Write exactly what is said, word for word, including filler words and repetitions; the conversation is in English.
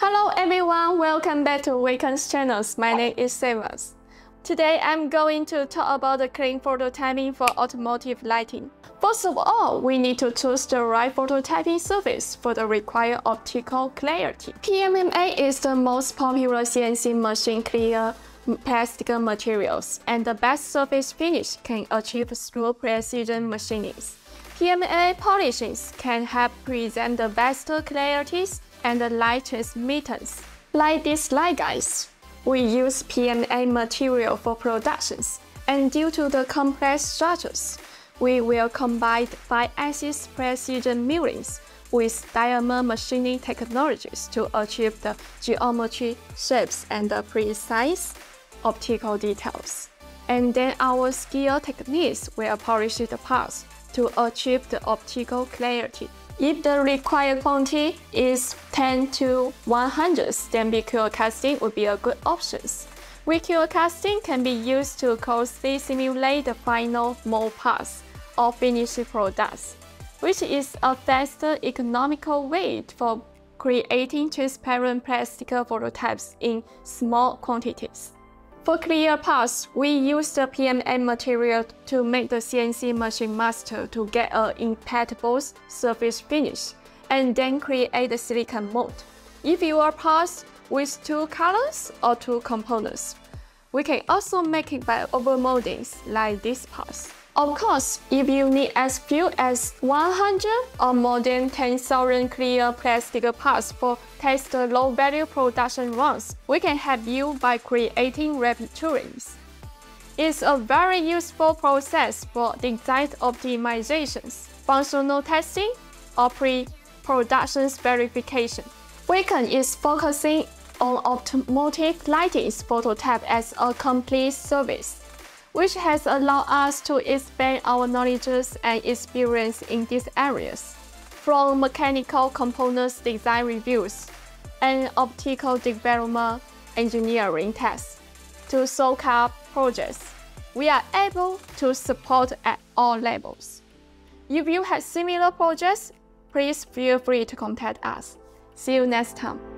Hello everyone, welcome back to WayKen's channels. My name is Sevas. Today I'm going to talk about the clean prototyping for automotive lighting. First of all, we need to choose the right prototyping surface for the required optical clarity. P M M A is the most popular C N C machine clear plastic materials, and the best surface finish can achieve through precision machining. P M M A polishings can help present the best clarities and the light transmittance. Like this light guys, we use P M M A material for productions, and due to the complex structures, we will combine five-axis precision millings with diamond machining technologies to achieve the geometry, shapes, and the precise optical details. And then our skill techniques will polish the parts to achieve the optical clarity. If the required quantity is ten to one hundred, then B Q casting would be a good option. B Q casting can be used to closely simulate the final mold parts or finished products, which is a faster, economical way for creating transparent plastic prototypes in small quantities. For clear parts, we use the P M M A material to make the C N C machine master to get an impeccable surface finish, and then create the silicon mold. If you are parts with two colors or two components, we can also make it by overmoldings like these parts. Of course, if you need as few as one hundred or more than ten thousand clear plastic parts for test low-value production runs, we can help you by creating rapid toolings. It's a very useful process for design optimizations, functional testing, or pre-production verification. WayKen is focusing on automotive lighting prototype as a complete service, which has allowed us to expand our knowledge and experience in these areas. From mechanical components design reviews and optical development engineering tests to so-called projects, we are able to support at all levels. If you have similar projects, please feel free to contact us. See you next time.